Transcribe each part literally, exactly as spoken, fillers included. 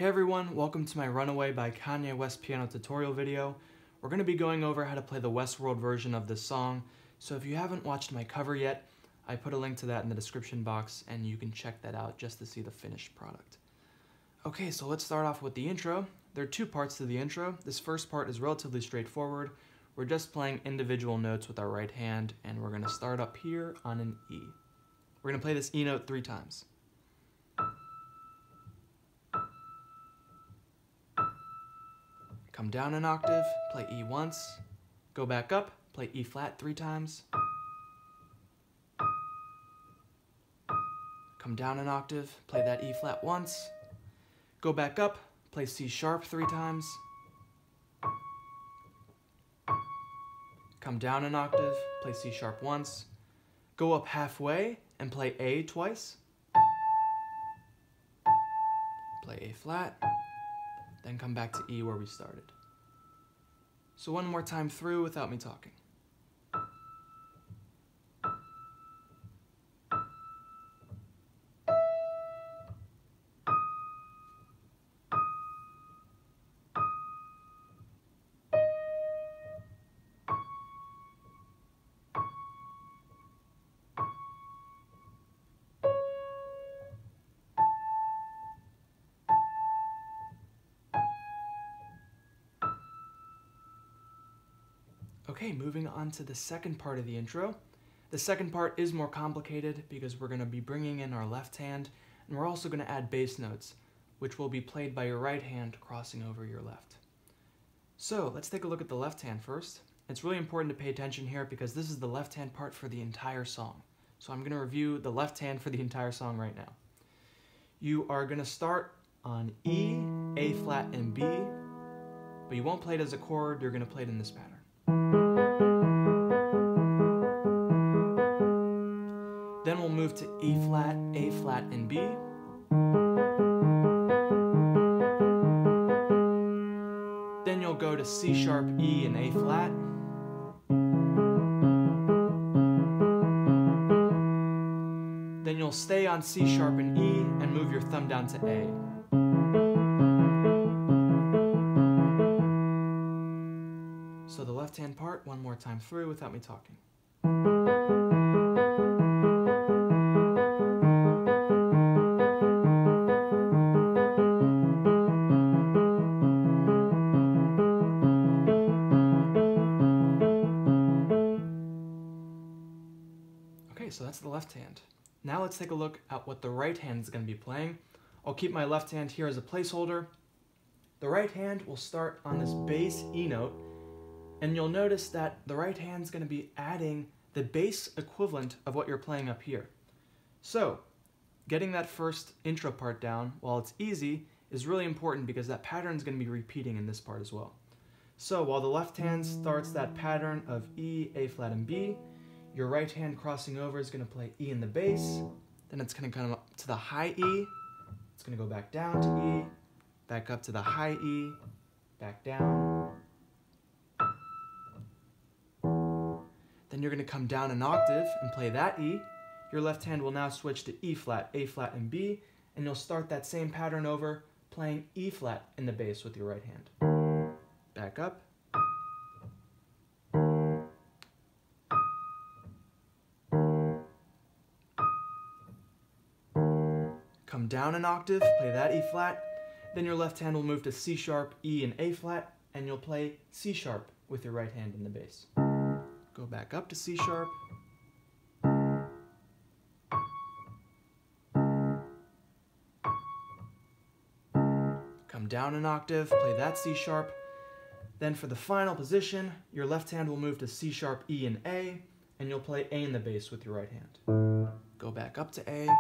Hey everyone, welcome to my Runaway by Kanye West piano tutorial video. We're going to be going over how to play the Westworld version of this song, so if you haven't watched my cover yet, I put a link to that in the description box and you can check that out just to see the finished product. Okay, so let's start off with the intro. There are two parts to the intro. This first part is relatively straightforward. We're just playing individual notes with our right hand, and we're going to start up here on an E. We're going to play this E note three times. Come down an octave, play E once, go back up, play E flat three times, come down an octave, play that E flat once, go back up, play C sharp three times, come down an octave, play C sharp once, go up halfway and play A twice, play A flat, then come back to E where we started. So one more time through without me talking. Okay, moving on to the second part of the intro. The second part is more complicated because we're going to be bringing in our left hand, and we're also going to add bass notes, which will be played by your right hand crossing over your left. So let's take a look at the left hand first. It's really important to pay attention here because this is the left hand part for the entire song. So I'm going to review the left hand for the entire song right now. You are going to start on E, A flat, and B, but you won't play it as a chord, you're going to play it in this pattern. Then we'll move to E flat, A flat, and B. Then you'll go to C sharp, E, and A flat. Then you'll stay on C sharp and E and move your thumb down to A. So the left hand part, one more time through without me talking. Okay, so that's the left hand. Now let's take a look at what the right hand is going to be playing. I'll keep my left hand here as a placeholder. The right hand will start on this bass E note, and you'll notice that the right hand is going to be adding the bass equivalent of what you're playing up here. So, getting that first intro part down, while it's easy, is really important because that pattern is going to be repeating in this part as well. So, while the left hand starts that pattern of E, A flat, and B, your right hand crossing over is going to play E in the bass, then it's going to come up to the high E, it's going to go back down to E, back up to the high E, back down. Then you're going to come down an octave and play that E. Your left hand will now switch to E flat, A flat, and B, and you'll start that same pattern over playing E flat in the bass with your right hand. Back up. Come down an octave, play that E flat. Then your left hand will move to C sharp, E, and A flat, and you'll play C sharp with your right hand in the bass. Go back up to C sharp. Come down an octave, play that C sharp. Then for the final position, your left hand will move to C sharp, E, and A, and you'll play A in the bass with your right hand. Go back up to A.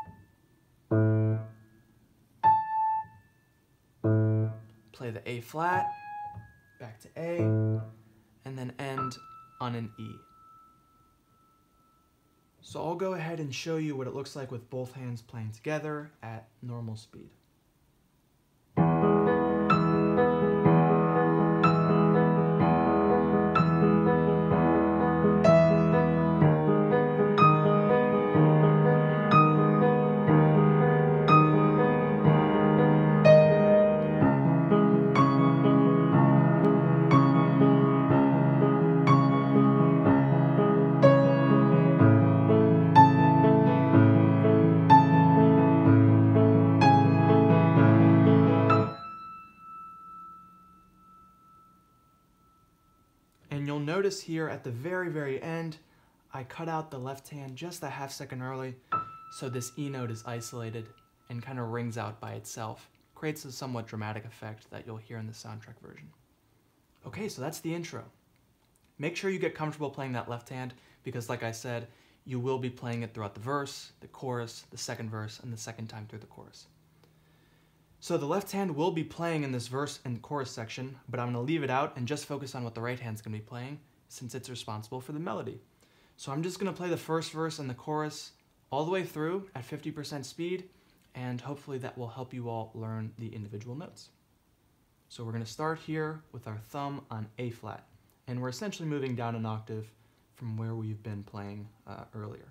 Play the A flat, back to A, and then end on an E. So I'll go ahead and show you what it looks like with both hands playing together at normal speed. notice here at the very, very end, I cut out the left hand just a half second early, so this E note is isolated and kind of rings out by itself. Creates a somewhat dramatic effect that you'll hear in the soundtrack version. Okay, so that's the intro. Make sure you get comfortable playing that left hand because, like I said, you will be playing it throughout the verse, the chorus, the second verse, and the second time through the chorus. So the left hand will be playing in this verse and chorus section, but I'm going to leave it out and just focus on what the right hand's going to be playing since it's responsible for the melody. So I'm just going to play the first verse and the chorus all the way through at fifty percent speed, and hopefully that will help you all learn the individual notes. So we're going to start here with our thumb on A flat, and we're essentially moving down an octave from where we've been playing uh, earlier.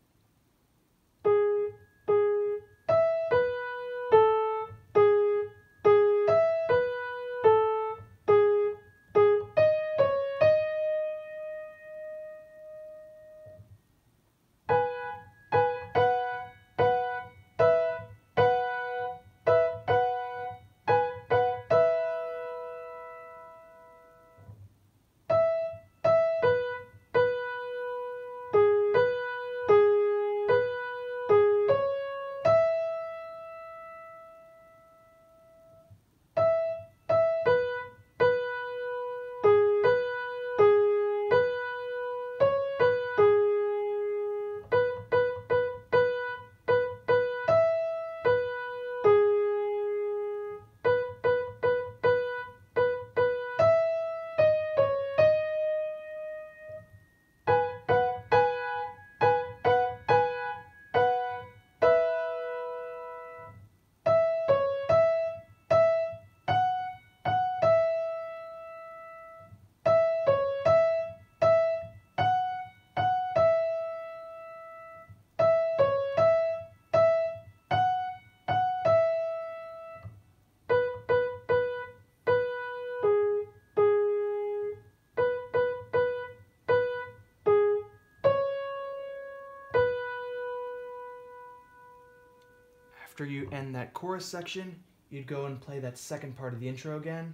After you end that chorus section, you'd go and play that second part of the intro again.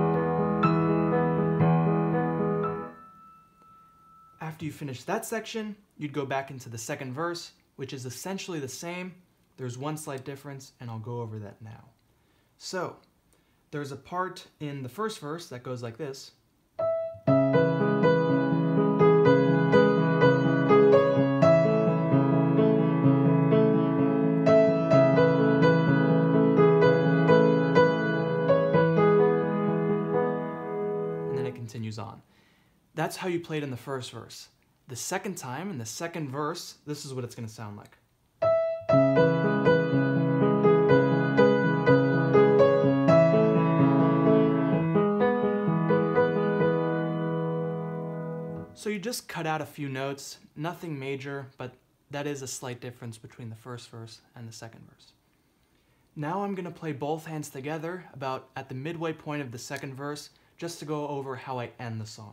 After you finish that section, you'd go back into the second verse, which is essentially the same. There's one slight difference, and I'll go over that now. So, there's a part in the first verse that goes like this. On. That's how you played in the first verse. The second time, in the second verse, this is what it's going to sound like. So you just cut out a few notes, nothing major, but that is a slight difference between the first verse and the second verse. Now I'm going to play both hands together about at the midway point of the second verse, just to go over how I end the song.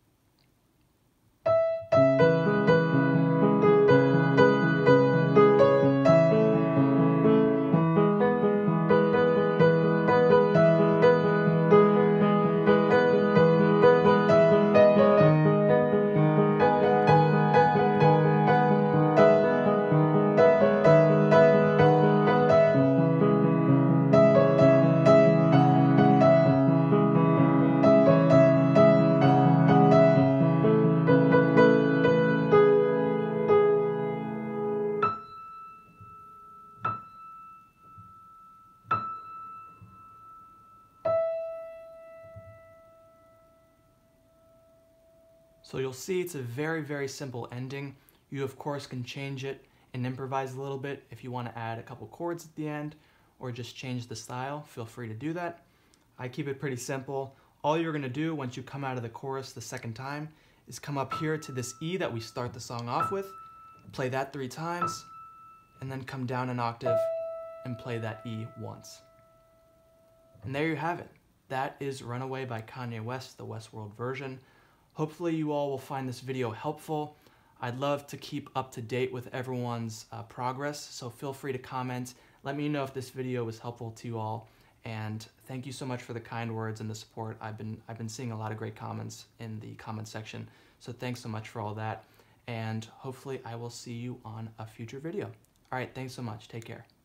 So you'll see it's a very, very simple ending. You, of course, can change it and improvise a little bit if you want to add a couple chords at the end or just change the style. Feel free to do that. I keep it pretty simple. All you're going to do once you come out of the chorus the second time is come up here to this E that we start the song off with, play that three times, and then come down an octave and play that E once. And there you have it. That is Runaway by Kanye West, the Westworld version. Hopefully you all will find this video helpful. I'd love to keep up to date with everyone's uh, progress, so feel free to comment. Let me know if this video was helpful to you all, And thank you so much for the kind words and the support. I've been I've been seeing a lot of great comments in the comment section. So thanks so much for all that. And hopefully I will see you on a future video. All right, thanks so much. Take care.